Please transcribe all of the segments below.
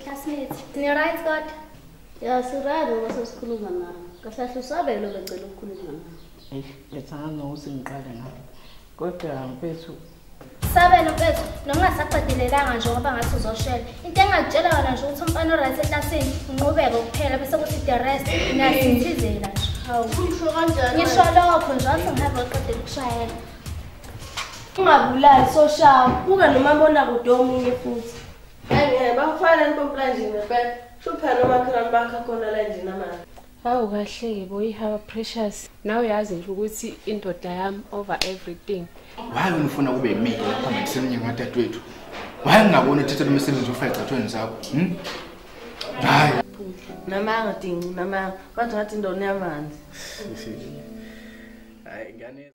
Classmates, ni right God? Ya sirado basosikhuluma na. Kahlahla usabelo becela ukukhuluma na. Bethana nosingiqale na. Kodwa mfethu Sabelo mfethu, noma ngasaqedelelanga nje ngoba ngathi uzoshela. Into engakutshela yona nje ukuthi umfana oright eklasini unqobeke kuphela bese kuthi the rest ngiyasithizela nje. Hawu, Usho kanjani? ngisho lokho nje wathi ngihambe uqedela ukushayela. Ungabulali soshawa. Buka noma bona kude omunye futhi. Bafana nipomplanje ngempela. Shupha noma khona bakha khona la nje namanje. Hawu kahle boy how precious. Now uyazi nje ukuthi indoda yami over everything. Why unifuna kube yimile lapha ngisemnye ngadadewethu? Why ngingabona uthethe lo msebenzi ufile ecathweni zakho? Hayi. Nama ngadingi nama kodwa ngathi indoni yamanzi. Hayi ngane.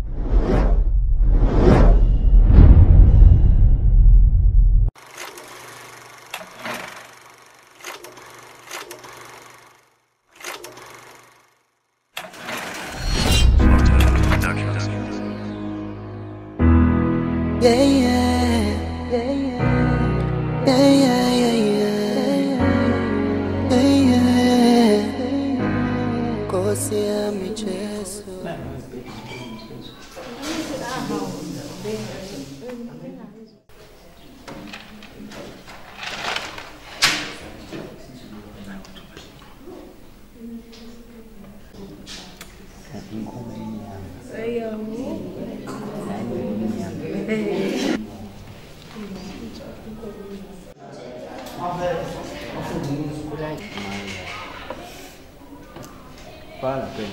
Fala, bem.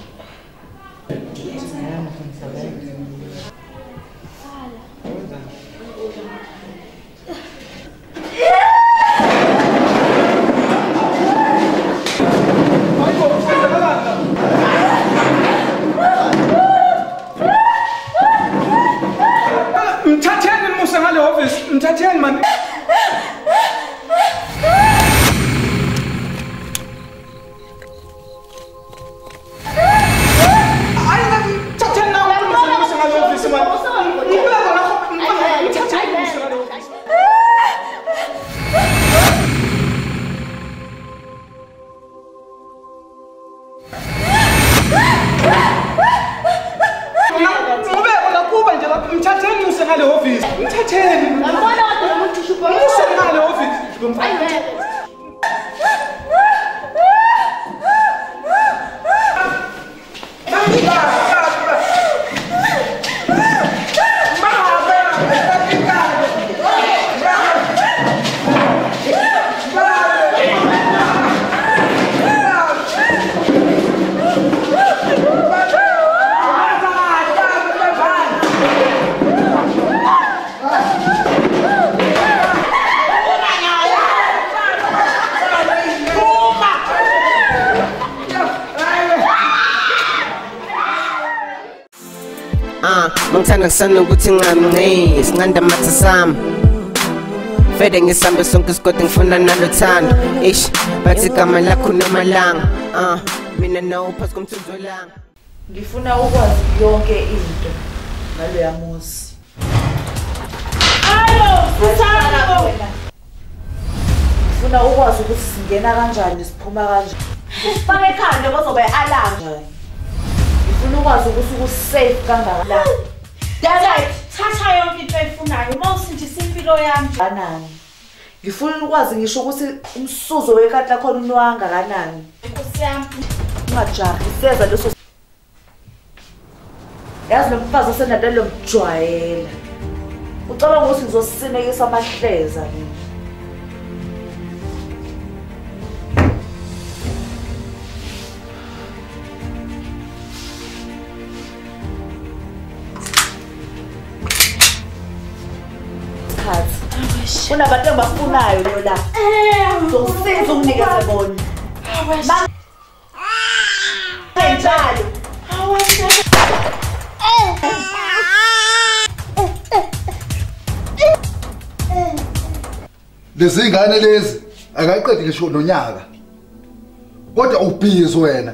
Mthatheni musa ngale office, mthatheni man. Ngithanda kusana ukuthi ngingamnqi singanda matha sami Fede ngisambe sonke isikode ngifuna nalothando Ish bathi igama lakho namalanga mina nawo phasi komthunzi welanga Ngifuna ukwazi yonke into ngalo yamuzi. Ayo, ngifuna ukwazi ukuthi singena kanjani siphuma kanjani. Sifake ekhanda bazobe alarm. Ngifuna ukwazi ukuthi usafe kangakanani. Dad, thatha yonke into efunayo uma usindisa impilo yami kanani. Ngifuna ukwazi ngisho ukuthi umsuzo wekati lakho unwanga kanani. Nkosi yami. Ungajahi iseza leso. Yazi nomfazi osenade lo mjwayela. Ucabanga ukuthi ngizosinekisa amahleza mina. Kunabantu abafunayo lo la. Ngizosiza ukunikeza bona. Njalo. Lezi ngane lezi akayiqedi ngisho nonyaka. Kodwa ubhizi wena.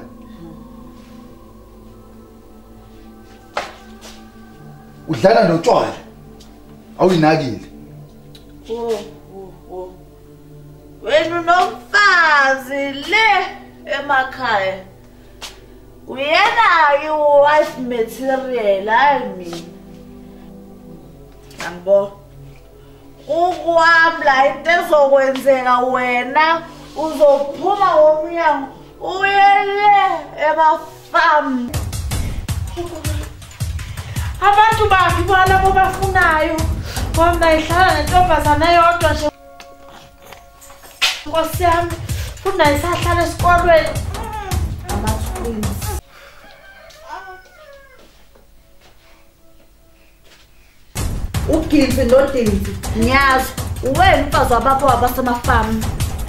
Udlala notshwala. Awuyinakile. wena unomfazi le emakhaya. Uyena wife material hayi mina. Angibona. Ukwamla into ezokwenzeka wena uzophuma ngomnyango uyele emafamu. Abantu baphi bona bobafunayo? Bona ihlala nentombazana yodwa nje. Nkosi yami, funda isahlala esikolweni. Ama-twins. Uginci noDinci, ngiyazi, uwena umfazi wabapho wabasemafamu.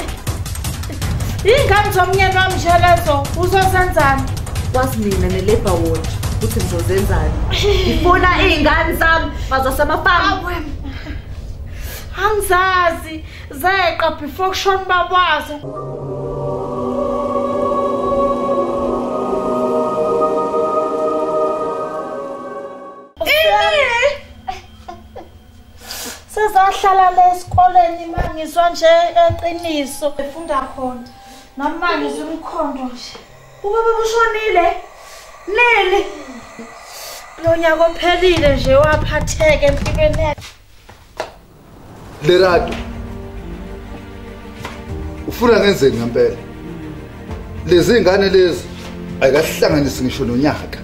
Ingane zomnyeni wami nje lezo, uzosenzani? Kwazi mina ne-Labour Ward ukuthi ngizozenzani. Ngifuna iy'ngane zami bazosemafamu. Angizazi, zeqa before kushona bakwazi. Sezahlala le esikoleni mangizwa nje eqiniso efunda khona. Noma ngizwe umkhondo nje. Ubaba bushonile. Nini? Lo nyaka ophelile nje waphatheka empilweni yakhe. Lerato. Ufuna ngenzeni ngempela? Lezi ngane lezi ayikahlanganisi ngisho nonyaka.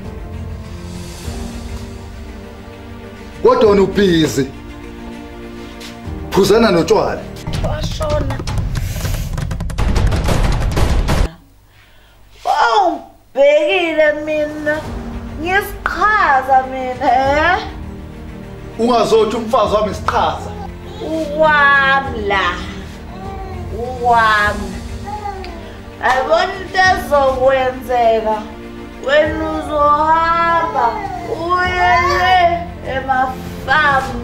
Kodwa wena ubhizi. Phuzana notshwala. Washona. Oh, bekile mina. Ngisiqhaza mina, Ungazothi umfazi wami isiqhaza. Uwamla. Ayibona into ezokwenzeka. Wena uzohamba uyele emafamu.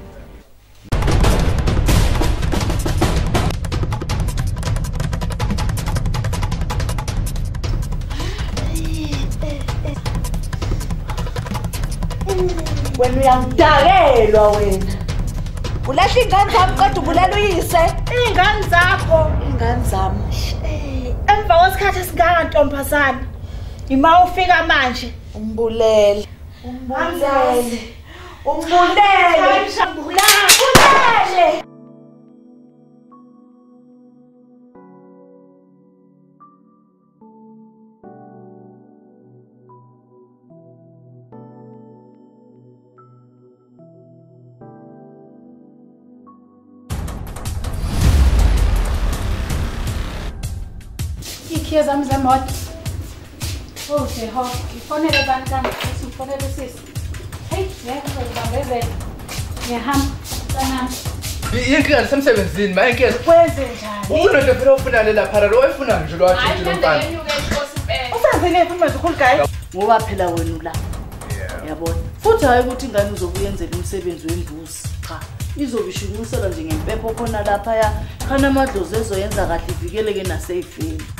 Wena uyangidakelwa wena. Ulahla ingane zami kodwa ubulela uyise. Ingane zakho. Ingane zami. Emva kwesikhathi esingaka ntombazana. Ima ufika manje. Umbulele. Umbulele. Umbulele. Ikhiye zami zemoto. Okay, ho. Ifonele bantwana, sifonele sisi. Hey, ngiyakuzobambezela. Ngiyahamba. Sanami. Inkinga lisemsebenzini, ma inkinga. Kwenze njani? Ufunele phela ufunale lapha lo wayifuna nje lo wathi lomfana. Ufenzele impumela ukhulu guys. Ngoba phela wena ula. Yabona. Futhi hayi ukuthi ingane uzobuyenzela umsebenzi wembuzi. Cha. Izobishukumisela nje ngempepho khona lapha ya. Khana amadlozi ezoyenza kahle ivikeleke naseyifeni.